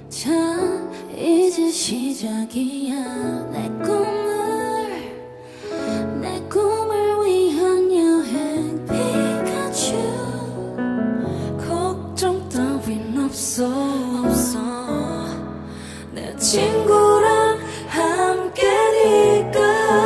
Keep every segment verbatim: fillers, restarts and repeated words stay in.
자 이제 시작이야. 내 꿈을 내 꿈을 위한 여행 피카츄. 걱정 따윈 없어 없어. 내 친구랑 함께니까.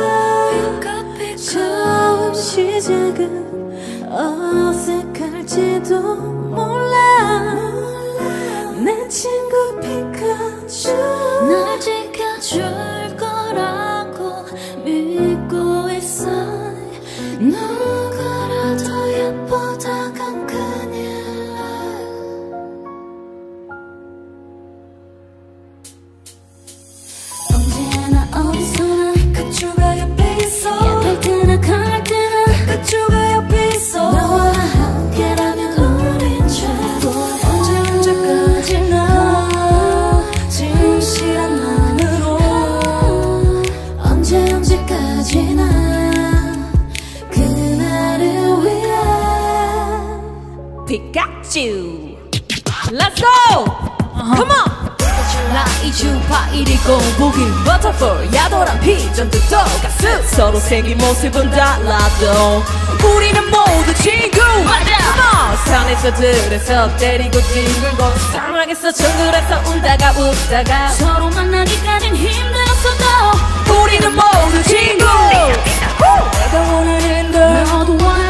처음 시작은 어색할지도 몰라. 내 친구 피카츄 날 지켜줄 거라고 믿고 있어. 누구라도 예쁘다간 큰일 나. 언제나 어디서나 피카츄가 옆에 있어. 예쁠 때나 강할 때나 피카츄가 옆에 있어. 너와 함께라면 우린 최고. 언제 언제까지나 진실한 마음으로. 언제 언제까지나 그날을 위해 피카츄 Let's go! Come on! 나 이주파 일이고 보긴 버터풀 야도란 피전도 똑같음. 서로 생긴 모습은 달라도 우리는 모두 친구. 맞아! Come on! 산에서 들에서 때리고 뒹굴고 사막에서 정글에서 울다가 웃다가 서로 만나기까진 힘들었어도 우리는 모두 친구. 내가 원하는 걸 너도 원해.